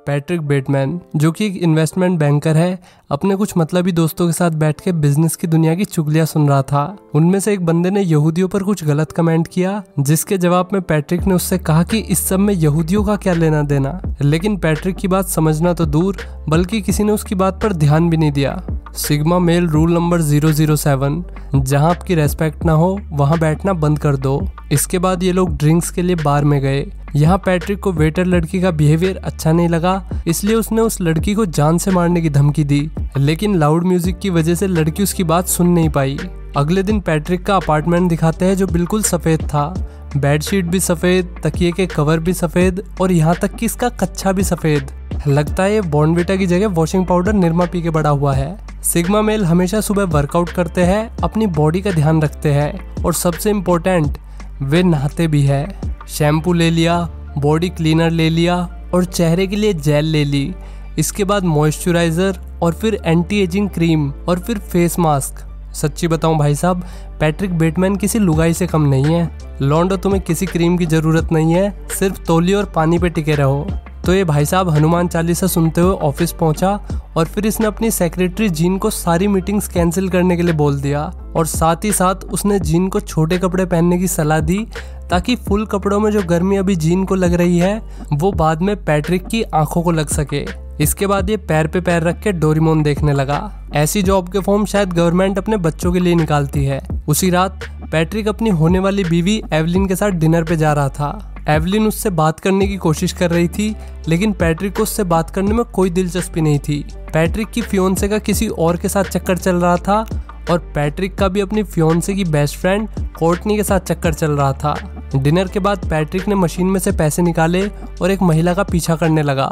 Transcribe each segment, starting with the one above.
Patrick Bateman, जो कि एक इन्वेस्टमेंट बैंकर है, अपने कुछ मतलबी दोस्तों के साथ बैठ के बिजनेस की दुनिया की चुगलियां सुन रहा था। उनमें से एक बंदे ने यहूदियों पर कुछ गलत कमेंट किया, जिसके जवाब में पैट्रिक ने उससे कहा कि इस सब में यहूदियों का क्या लेना देना। लेकिन पैट्रिक की बात समझना तो दूर, बल्कि किसी ने उसकी बात पर ध्यान भी नहीं दिया। सिग्मा मेल रूल नंबर 007, जहां आपकी रेस्पेक्ट ना हो वहां बैठना बंद कर दो। इसके बाद ये लोग ड्रिंक्स के लिए बार में गए। यहाँ पैट्रिक को वेटर लड़की का बिहेवियर अच्छा नहीं लगा, इसलिए उसने उस लड़की को जान से मारने की धमकी दी, लेकिन लाउड म्यूजिक की वजह से लड़की उसकी बात सुन नहीं पाई। अगले दिन पैट्रिक का अपार्टमेंट दिखाते हैं जो बिल्कुल सफेद था। बेडशीट भी सफेद, तकिए के कवर भी सफेद और यहाँ तक कि इसका कच्छा भी सफेद। लगता है ये बॉर्नविटा की जगह वॉशिंग पाउडर निरमा पी के बड़ा हुआ है। सिग्मा मेल हमेशा सुबह वर्कआउट करते हैं, अपनी बॉडी का ध्यान रखते हैं और सबसे इम्पोर्टेंट वे नहाते भी है। शैम्पू ले लिया, बॉडी क्लीनर ले लिया और चेहरे के लिए जेल ले ली। इसके बाद मॉइस्चराइजर और फिर एंटी एजिंग क्रीम और फिर फेस मास्क। सच्ची बताऊं भाई साहब, पैट्रिक बेटमैन किसी लुगाई से कम नहीं है। लौंडो, तुम्हें किसी क्रीम की जरूरत नहीं है, सिर्फ तौलिए और पानी पे टिके रहो। तो ये भाई साहब हनुमान चालीसा सुनते हुए ऑफिस पहुंचा और फिर इसने अपनी सेक्रेटरी जीन को सारी मीटिंग्स कैंसिल करने के लिए बोल दिया और साथ ही साथ उसने जीन को छोटे कपड़े पहनने की सलाह दी, ताकि फुल कपड़ों में जो गर्मी अभी जीन को लग रही है वो बाद में पैट्रिक की आंखों को लग सके। इसके बाद ये पैर पे पैर रख के डोरेमोन देखने लगा। ऐसी जॉब के फॉर्म शायद गवर्नमेंट अपने बच्चों के लिए निकालती है। उसी रात पैट्रिक अपनी होने वाली बीवी एवलिन के साथ डिनर पे जा रहा था। एवलिन उससे बात करने की कोशिश कर रही थी, लेकिन पैट्रिक को उससे बात करने में कोई दिलचस्पी नहीं थी। पैट्रिक की फियोन्से का किसी और के साथ चक्कर चल रहा था और पैट्रिक का भी अपनी फियोन्से की बेस्ट फ्रेंड कोर्टनी के साथ चक्कर चल रहा था। डिनर के बाद पैट्रिक ने मशीन में से पैसे निकाले और एक महिला का पीछा करने लगा।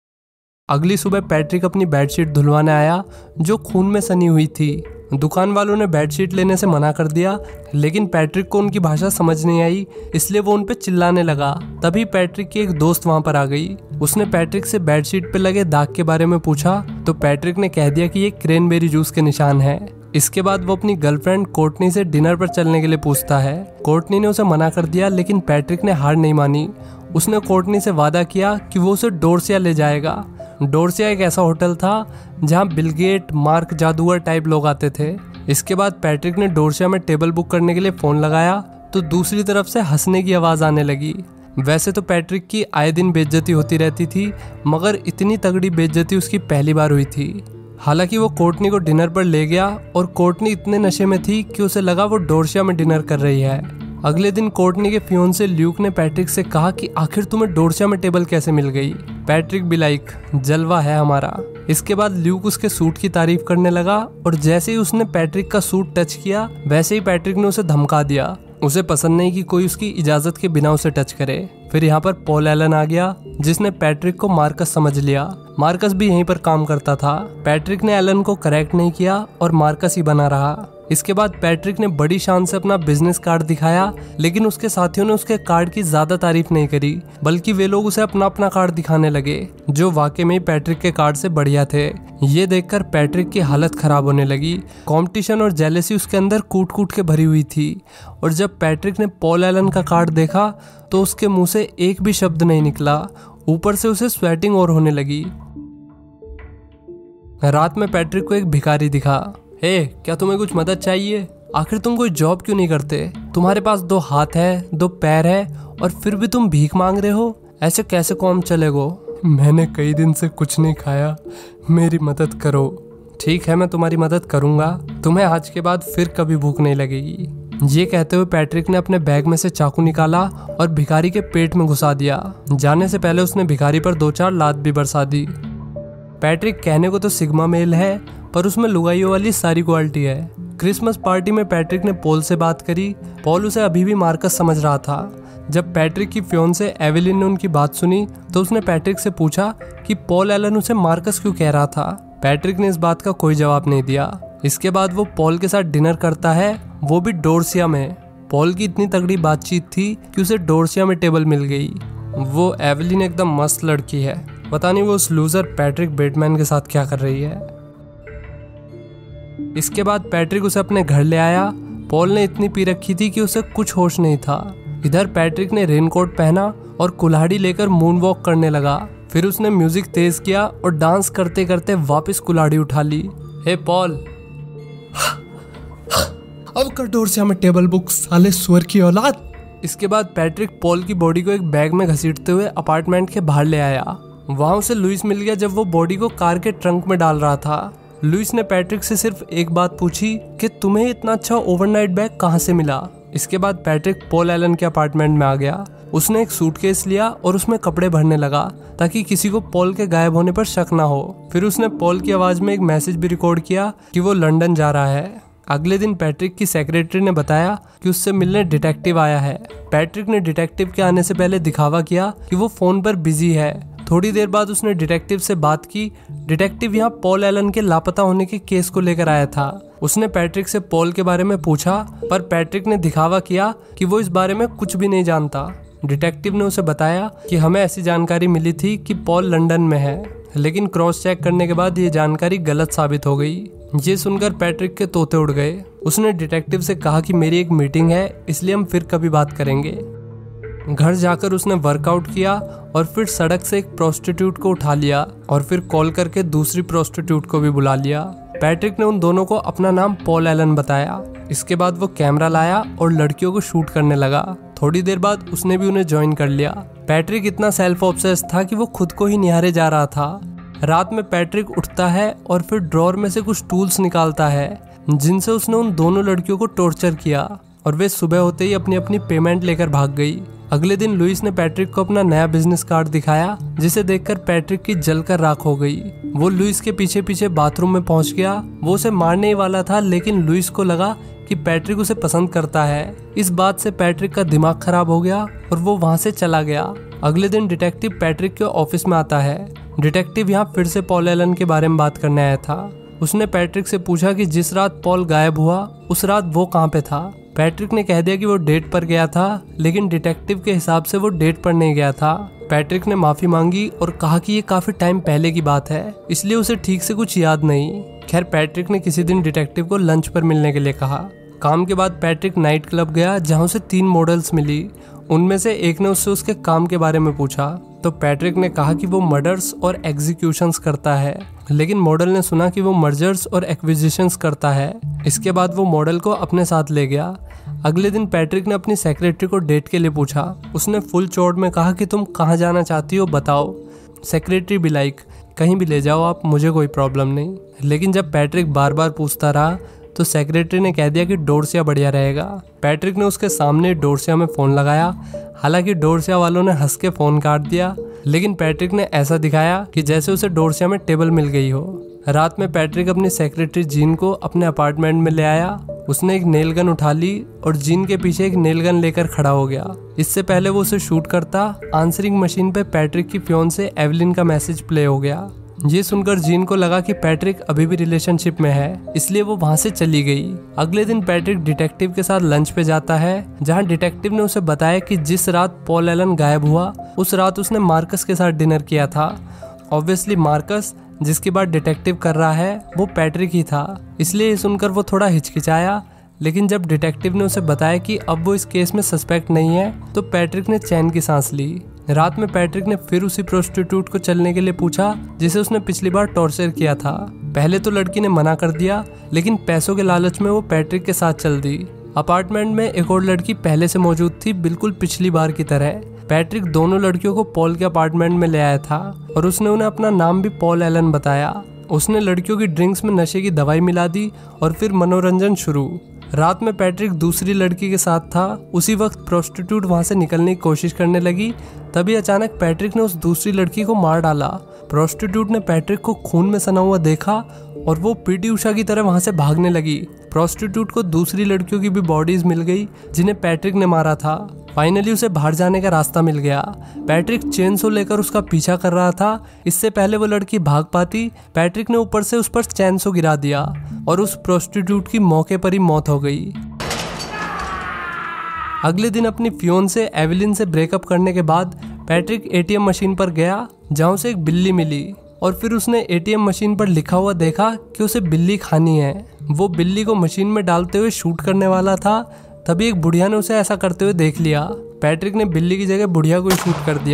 अगली सुबह पैट्रिक अपनी बेडशीट धुलवाने आया जो खून में सनी हुई थी। दुकान वालों ने बेडशीट लेने से मना कर दिया, लेकिन पैट्रिक को उनकी भाषा समझ नहीं आई, इसलिए वो उन पे चिल्लाने लगा। तभी पैट्रिक की एक दोस्त वहां पर आ गई। उसने पैट्रिक से बेडशीट पे लगे दाग के बारे में पूछा तो पैट्रिक ने कह दिया कि ये क्रैनबेरी जूस के निशान है। इसके बाद वो अपनी गर्लफ्रेंड कोर्टनी से डिनर पर चलने के लिए पूछता है। कोर्टनी ने उसे मना कर दिया, लेकिन पैट्रिक ने हार नहीं मानी। उसने कोर्टनी से वादा किया कि वो उसे डोरसिया ले जाएगा। डोरसिया एक ऐसा होटल था जहां बिल गेट, मार्क जादूगर टाइप लोग आते थे। इसके बाद पैट्रिक ने डोरसिया में टेबल बुक करने के लिए फोन लगाया तो दूसरी तरफ से हंसने की आवाज आने लगी। वैसे तो पैट्रिक की आए दिन बेइज्जती होती रहती थी, मगर इतनी तगड़ी बेइज्जती उसकी पहली बार हुई थी। हालांकि वो कोर्टनी को डिनर पर ले गया और कोर्टनी इतने नशे में थी कि उसे लगा वो डोरसिया में डिनर कर रही है। अगले दिन कोर्टनी के फियोन्से ल्यूक ने पैट्रिक से कहा कि आखिर तुम्हें डोरसिया में टेबल कैसे मिल गई। पैट्रिक भी लाइक जलवा है हमारा। इसके बाद ल्यूक उसके सूट की तारीफ करने लगा और जैसे ही उसने पैट्रिक का सूट टच किया वैसे ही पैट्रिक ने उसे धमका दिया। उसे पसंद नहीं कि कोई उसकी इजाजत के बिना उसे टच करे। फिर यहाँ पर पॉल एलन आ गया जिसने पैट्रिक को मार्कस समझ लिया। मार्कस भी यहीं पर काम करता था। पैट्रिक ने एलन को करेक्ट नहीं किया और मार्कस ही बना रहा। इसके बाद पैट्रिक ने बड़ी शान से अपना बिजनेस कार्ड दिखाया, लेकिन उसके साथियों ने उसके कार्ड की ज्यादा तारीफ नहीं करी, बल्कि वे लोग उसे अपना अपना कार्ड दिखाने लगे जो वाकई में पैट्रिक के कार्ड से बढ़िया थे। ये देखकर पैट्रिक की हालत खराब होने लगी। कंपटीशन और जेलेसी उसके अंदर कूट कूट के भरी हुई थी और जब पैट्रिक ने पॉल एलन का कार्ड देखा तो उसके मुंह से एक भी शब्द नहीं निकला। ऊपर से उसे स्वेटिंग और होने लगी। रात में पैट्रिक को एक भिखारी दिखा। क्या तुम्हें कुछ मदद चाहिए? आखिर तुम कोई जॉब क्यों नहीं करते? तुम्हारे पास 2 हाथ है, 2 पैर है और फिर भी तुम भीख मांग रहे हो। ऐसे कैसे काम चलेगा? मैंने कई दिन से कुछ नहीं खाया, मेरी मदद करो। ठीक है, मैं तुम्हारी मदद करूंगा, तुम्हें आज के बाद फिर कभी भूख नहीं लगेगी। ये कहते हुए पैट्रिक ने अपने बैग में से चाकू निकाला और भिखारी के पेट में घुसा दिया। जाने से पहले उसने भिखारी पर 2-4 लात भी बरसा दी। पैट्रिक कहने को तो सिग्मा मेल है, पर उसमें लुगाइयों वाली सारी क्वालिटी है। क्रिसमस पार्टी में पैट्रिक ने पॉल से बात करी। पॉल उसे अभी भी मार्कस समझ रहा था। जब पैट्रिक की फियोन्से एवेलिन ने उनकी बात सुनी तो उसने पैट्रिक से पूछा कि पॉल एलन उसे मार्कस क्यों कह रहा था। पैट्रिक ने इस बात का कोई जवाब नहीं दिया। इसके बाद वो पॉल के साथ डिनर करता है, वो भी डोरसिया में। पॉल की इतनी तगड़ी बातचीत थी कि उसे डोरसिया में टेबल मिल गई। वो एवेलिन एकदम मस्त लड़की है, पता नहीं वो उस लूजर पैट्रिक बेटमैन के साथ क्या कर रही है। इसके बाद पैट्रिक उसे अपने घर ले आया। पॉल ने इतनी पी रखी थी कि उसे कुछ होश नहीं था। इधर पैट्रिक ने रेनकोट पहना और कुल्हाड़ी लेकर मून वॉक करने लगा। फिर उसने म्यूजिक तेज किया और डांस करते करते वापस कुल्हाड़ी उठा ली। हे पॉल, अब कर डोरसिया में टेबल बुक, साले सुअर की औलाद। इसके बाद पैट्रिक पॉल की बॉडी को एक बैग में घसीटते हुए अपार्टमेंट के बाहर ले आया। वहां उसे लुइस मिल गया जब वो बॉडी को कार के ट्रंक में डाल रहा था। लुइस ने पैट्रिक से सिर्फ एक बात पूछी कि तुम्हें इतना अच्छा ओवरनाइट बैग कहाँ से मिला। इसके बाद पैट्रिक पॉल एलन के अपार्टमेंट में आ गया। उसने एक सूटकेस लिया और उसमें कपड़े भरने लगा ताकि किसी को पॉल के गायब होने पर शक ना हो। फिर उसने पॉल की आवाज में एक मैसेज भी रिकॉर्ड किया कि वो लंदन जा रहा है। अगले दिन पैट्रिक की सेक्रेटरी ने बताया कि उससे मिलने डिटेक्टिव आया है। पैट्रिक ने डिटेक्टिव के आने से पहले दिखावा किया कि वो फोन पर बिजी है। थोड़ी देर बाद उसने डिटेक्टिव से बात की। डिटेक्टिव यहाँ पॉल एलन के लापता होने के केस को लेकर आया था। उसने पैट्रिक से पॉल के बारे में पूछा, पर पैट्रिक ने दिखावा किया कि वो इस बारे में कुछ भी नहीं जानता। डिटेक्टिव ने उसे बताया कि हमें ऐसी जानकारी मिली थी कि पॉल लंदन में है, लेकिन क्रॉस चेक करने के बाद ये जानकारी गलत साबित हो गई। ये सुनकर पैट्रिक के तोते उड़ गए। उसने डिटेक्टिव से कहा कि मेरी एक मीटिंग है, इसलिए हम फिर कभी बात करेंगे। घर जाकर उसने वर्कआउट किया और फिर सड़क से एक प्रोस्टिट्यूट को उठा लिया और फिर कॉल करके दूसरी प्रोस्टिट्यूट को भी बुला लिया। पैट्रिक ने उन दोनों को अपना नाम पॉल एलन बताया। इसके बाद वो कैमरा लाया और लड़कियों को शूट करने लगा। थोड़ी देर बाद उसने भी उन्हें ज्वाइन कर लिया। पैट्रिक इतना सेल्फ ऑब्सेस्ड था कि वो खुद को ही निहारे जा रहा था। रात में पैट्रिक उठता है और फिर ड्रॉर में से कुछ टूल्स निकालता है जिनसे उसने उन दोनों लड़कियों को टॉर्चर किया और वे सुबह होते ही अपनी अपनी पेमेंट लेकर भाग गई। अगले दिन लुइस ने पैट्रिक को अपना नया बिजनेस कार्ड दिखाया, जिसे देखकर पैट्रिक की जलकर राख हो गई। वो लुइस के पीछे पीछे बाथरूम में पहुंच गया। वो उसे मारने ही वाला था, लेकिन लुइस को लगा कि पैट्रिक उसे पसंद करता है। इस बात से पैट्रिक का दिमाग खराब हो गया और वो वहां से चला गया। अगले दिन डिटेक्टिव पैट्रिक के ऑफिस में आता है। डिटेक्टिव यहाँ फिर से पॉल एलन के बारे में बात करने आया था। उसने पैट्रिक से पूछा कि जिस रात पॉल गायब हुआ उस रात वो कहाँ पे था। पैट्रिक ने कह दिया कि वो डेट पर गया था, लेकिन डिटेक्टिव के हिसाब से वो डेट पर नहीं गया था। पैट्रिक ने माफी मांगी और कहा कि ये काफी टाइम पहले की बात है, इसलिए उसे ठीक से कुछ याद नहीं। खैर, पैट्रिक ने किसी दिन डिटेक्टिव को लंच पर मिलने के लिए कहा। काम के बाद पैट्रिक नाइट क्लब गया, जहाँ उसे 3 मॉडल्स मिली। उनमें से एक ने उससे उसके काम के बारे में पूछा, तो पैट्रिक ने कहा कि वो मर्डर्स और एग्जीक्यूशंस करता है, लेकिन मॉडल ने सुना कि वो मर्जर्स और एक्विजिशंस करता है। इसके बाद वो मॉडल को अपने साथ ले गया। अगले दिन पैट्रिक ने अपनी सेक्रेटरी को डेट के लिए पूछा। उसने फुल चौड़ में कहा कि तुम कहाँ जाना चाहती हो बताओ। सेक्रेटरी भी लाइक, कहीं भी ले जाओ आप, मुझे कोई प्रॉब्लम नहीं। लेकिन जब पैट्रिक बार बार पूछता रहा तो सेक्रेटरी ने कह दिया कि डोरसिया बढ़िया रहेगा। पैट्रिक ने उसके सामने डोरसिया में फ़ोन लगाया। हालांकि डोरसिया वालों ने हंस के फ़ोन काट दिया, लेकिन पैट्रिक ने ऐसा दिखाया कि जैसे उसे डोरसिया में टेबल मिल गई हो। रात में पैट्रिक अपनी सेक्रेटरी जीन को अपने अपार्टमेंट में ले आया। उसने एक नेल गन उठा ली और जीन के पीछे एक नेल गन लेकर खड़ा हो गया। इससे पहले वो उसे शूट करता, आंसरिंग मशीन पे पैट्रिक की फियोंसे एवलिन का मैसेज प्ले हो गया। ये सुनकर जीन को लगा कि पैट्रिक अभी भी रिलेशनशिप में है, इसलिए वो वहां से चली गई। अगले दिन पैट्रिक डिटेक्टिव के साथ लंच पे जाता है, जहां डिटेक्टिव ने उसे बताया कि जिस रात पॉल एलन गायब हुआ उस रात उसने मार्कस के साथ डिनर किया था। ऑब्वियसली मार्कस, जिसकी बात डिटेक्टिव कर रहा है, वो पैट्रिक ही था। इसलिए ये सुनकर वो थोड़ा हिचकिचाया, लेकिन जब डिटेक्टिव ने उसे बताया कि अब वो इस केस में सस्पेक्ट नहीं है, तो पैट्रिक ने चैन की सांस ली। रात में पैट्रिक ने फिर उसी प्रोस्टिट्यूट को चलने के लिए पूछा जिसे उसने पिछली बार टॉर्चर किया था। पहले तो लड़की ने मना कर दिया, लेकिन पैसों के लालच में वो पैट्रिक के साथ चल दी। अपार्टमेंट में एक और लड़की पहले से मौजूद थी, बिल्कुल पिछली बार की तरह। पैट्रिक दोनों लड़कियों को पॉल के अपार्टमेंट में ले आया था और उसने उन्हें अपना नाम भी पॉल एलन बताया। उसने लड़कियों की ड्रिंक्स में नशे की दवाई मिला दी और फिर मनोरंजन शुरू। रात में पैट्रिक दूसरी लड़की के साथ था। उसी वक्त प्रोस्टिट्यूट वहां से निकलने की कोशिश करने लगी, तभी अचानक पैट्रिक ने उस दूसरी लड़की को मार डाला। प्रोस्टिट्यूट ने पैट्रिक को खून में सना हुआ देखा और वो पीटी उषा की तरह वहां से भागने लगी। प्रोस्टिट्यूट को दूसरी लड़कियों की भी बॉडीज मिल गई जिन्हें पैट्रिक ने मारा था। फाइनली उसे बाहर जाने का रास्ता मिल गया। पैट्रिक चेनसो लेकर उसका पीछा कर रहा था। इससे पहले वो लड़की भाग पाती, पैट्रिक ने ऊपर से उस पर चेनसो गिरा दिया और उस प्रोस्टिट्यूट की मौके पर ही मौत हो गई। अगले दिन अपनी फियोंसे एवलिन से ब्रेकअप करने के बाद पैट्रिक एटीएम मशीन पर गया, जहां उसे एक बिल्ली मिली और फिर उसने एटीएम मशीन पर लिखा हुआ देखा कि उसे बिल्ली खानी है। वो बिल्ली को मशीन में डालते हुए शूट करने वाला था, तभी एक बुढ़िया ने उसे ऐसा करते हुए देख लिया। पैट्रिक ने बिल्ली की जगह बुढ़िया को ही शूट कर दिया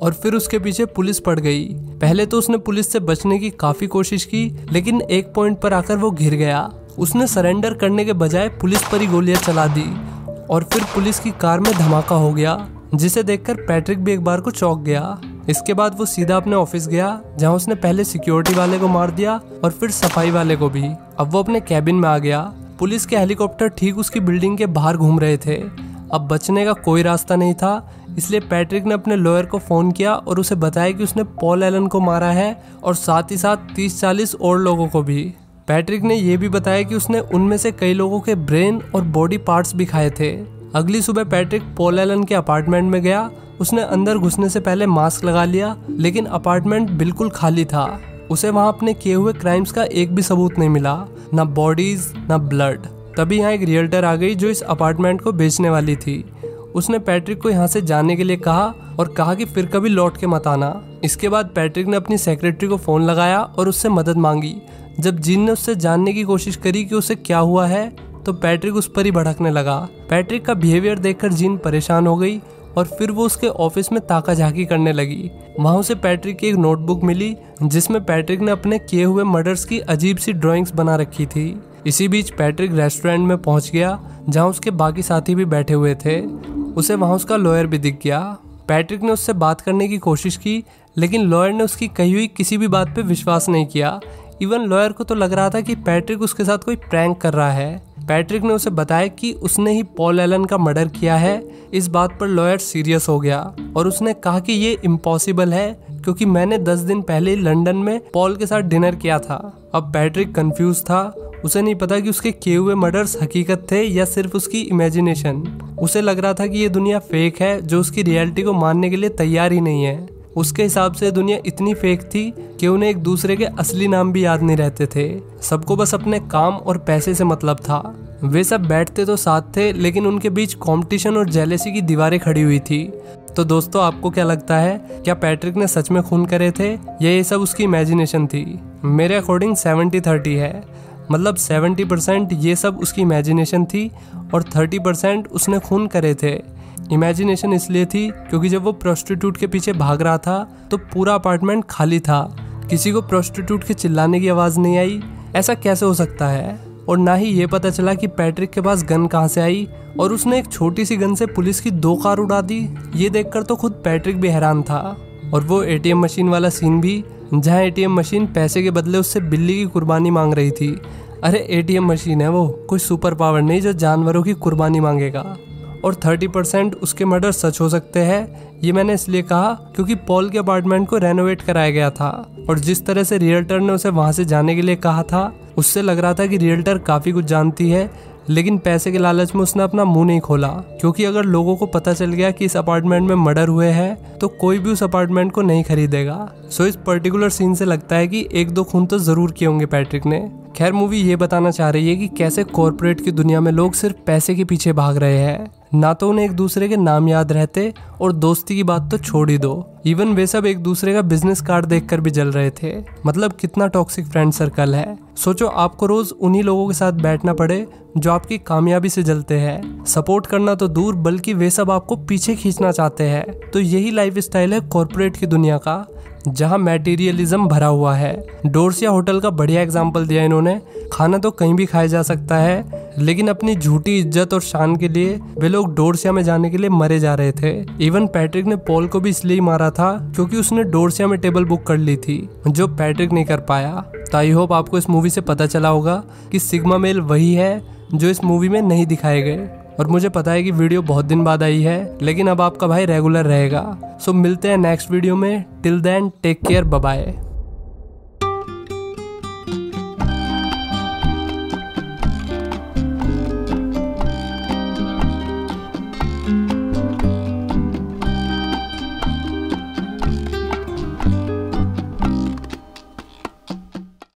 और फिर उसके पीछे पुलिस पड़ गई। पहले तो उसने पुलिस से बचने की काफी कोशिश की, लेकिन एक पॉइंट पर आकर वो घिर गया। उसने सरेंडर करने के बजाय पुलिस पर ही गोलियां चला दी और फिर पुलिस की कार में धमाका हो गया, जिसे देखकर पैट्रिक भी एक बार को चौंक गया। इसके बाद वो सीधा अपने ऑफिस गया, जहां उसने पहले सिक्योरिटी वाले को मार दिया और फिर सफाई वाले को भी। अब वो अपने कैबिन में आ गया। पुलिस के हेलीकॉप्टर ठीक उसकी बिल्डिंग के बाहर घूम रहे थे। अब बचने का कोई रास्ता नहीं था, इसलिए पैट्रिक ने अपने लॉयर को फोन किया और उसे बताया कि उसने पॉल एलन को मारा है और साथ ही साथ 30-40 और लोगों को भी। पैट्रिक ने यह भी बताया कि उसने उनमें से कई लोगों के ब्रेन और बॉडी पार्ट्स भी खाए थे। अगली सुबह पैट्रिक पॉल एलन के अपार्टमेंट में गया। उसने अंदर घुसने से पहले मास्क लगा लिया, लेकिन अपार्टमेंट बिल्कुल खाली था। उसे वहां अपने किए हुए क्राइम्स का एक भी सबूत नहीं मिला, ना बॉडीज ना ब्लड। तभी यहाँ एक रियल्टर आ गई जो इस अपार्टमेंट को बेचने वाली थी। उसने पैट्रिक को यहाँ से जाने के लिए कहा और कहा कि फिर कभी लौट के मत आना। इसके बाद पैट्रिक ने अपनी सेक्रेटरी को फोन लगाया और उससे मदद मांगी। जब जीन ने उससे जानने की कोशिश करी कि उसे क्या हुआ है, तो पैट्रिक उस पर ही भड़कने लगा। पैट्रिक का बिहेवियर देखकर जीन परेशान हो गई और फिर वो उसके ऑफिस में ताका झाकी करने लगी। वहां उसे पैट्रिक की एक नोटबुक मिली, जिसमें पैट्रिक ने अपने किए हुए मर्डर्स की अजीब सी ड्राइंग्स बना रखी थी। इसी बीच पैट्रिक रेस्टोरेंट में पहुंच गया, जहां उसके बाकी साथी भी बैठे हुए थे। उसे वहां उसका लॉयर भी दिख गया। पैट्रिक ने उससे बात करने की कोशिश की, लेकिन लॉयर ने उसकी कही हुई किसी भी बात पे विश्वास नहीं किया। इवन लॉयर को तो लग रहा था कि पैट्रिक उसके साथ कोई प्रैंक कर रहा है। पैट्रिक ने उसे बताया कि उसने ही पॉल एलन का मर्डर किया है। इस बात पर लॉयर सीरियस हो गया और उसने कहा कि ये इम्पॉसिबल है, क्योंकि मैंने 10 दिन पहले लंदन में पॉल के साथ डिनर किया था। अब पैट्रिक कंफ्यूज था। उसे नहीं पता कि उसके किए हुए मर्डर्स हकीकत थे या सिर्फ उसकी इमेजिनेशन। उसे लग रहा था कि ये दुनिया फेक है, जो उसकी रियलिटी को मानने के लिए तैयार ही नहीं है। उसके हिसाब से दुनिया इतनी फेक थी कि उन्हें एक दूसरे के असली नाम भी याद नहीं रहते थे। सबको बस अपने काम और पैसे से मतलब था। वे सब बैठते तो साथ थे, लेकिन उनके बीच कंपटीशन और जेलेसी की दीवारें खड़ी हुई थी। तो दोस्तों, आपको क्या लगता है, क्या पैट्रिक ने सच में खून करे थे या ये सब उसकी इमेजिनेशन थी? मेरे अकॉर्डिंग 70-30 है। मतलब 70% ये सब उसकी इमेजिनेशन थी और 30% उसने खून करे थे। इमेजिनेशन इसलिए थी क्योंकि जब वो प्रोस्टिट्यूट के पीछे भाग रहा था तो पूरा अपार्टमेंट खाली था। किसी को प्रोस्टिट्यूट के चिल्लाने की आवाज़ नहीं आई। ऐसा कैसे हो सकता है? और ना ही ये पता चला कि पैट्रिक के पास गन कहाँ से आई और उसने एक छोटी सी गन से पुलिस की 2 कार उड़ा दी। ये देखकर तो खुद पैट्रिक भी हैरान था। और वो एटीएम मशीन वाला सीन भी, जहाँ एटीएम मशीन पैसे के बदले उससे बिल्ली की कुर्बानी मांग रही थी। अरे एटीएम मशीन है वो, कोई सुपर पावर नहीं जो जानवरों की कुर्बानी मांगेगा। और 30% उसके मर्डर सच हो सकते हैं। ये मैंने इसलिए कहा क्योंकि पॉल के अपार्टमेंट को रेनोवेट कराया गया था और जिस तरह से रियल्टर ने उसे वहां से जाने के लिए कहा था, उससे लग रहा था कि रियल्टर काफी कुछ जानती है, लेकिन पैसे के लालच में उसने अपना मुंह नहीं खोला। क्योंकि अगर लोगों को पता चल गया कि इस अपार्टमेंट में मर्डर हुए हैं तो कोई भी उस अपार्टमेंट को नहीं खरीदेगा। सो इस पर्टिकुलर सीन से लगता है कि 1-2 खून तो जरूर किए होंगे पैट्रिक ने। खैर, मूवी ये बताना चाह रही है कि कैसे कॉर्पोरेट की दुनिया में लोग सिर्फ पैसे के पीछे भाग रहे हैं। ना तो उन्हें एक दूसरे के नाम याद रहते और दोस्ती की बात तो छोड़ ही दो। इवन वे सब एक दूसरे का बिजनेस कार्ड देखकर भी जल रहे थे। मतलब कितना टॉक्सिक फ्रेंड सर्कल है। सोचो, आपको रोज उन्हीं लोगों के साथ बैठना पड़े जो आपकी कामयाबी से जलते हैं। सपोर्ट करना तो दूर, बल्कि वे सब आपको पीछे खींचना चाहते हैं। तो यही लाइफ स्टाइल है कॉर्पोरेट की दुनिया का, जहाँ मैटीरियलिज्म भरा हुआ है। डोर्सिया होटल का बढ़िया एग्जाम्पल दिया इन्होंने। खाना तो कहीं भी खाया जा सकता है, लेकिन अपनी झूठी इज्जत और शान के लिए वे लोग डोर्सिया में जाने के लिए मरे जा रहे थे। इवन पैट्रिक ने पॉल को भी इसलिए मारा था क्योंकि उसने डोर्सिया में टेबल बुक कर ली थी, जो पैट्रिक नहीं कर पाया। तो आई होप आपको इस मूवी से पता चला होगा कि सिग्मा मेल वही है जो इस मूवी में नहीं दिखाए गए। और मुझे पता है कि वीडियो बहुत दिन बाद आई है, लेकिन अब आपका भाई रेगुलर रहेगा। सो मिलते हैं नेक्स्ट वीडियो में। Till then take care, bye bye.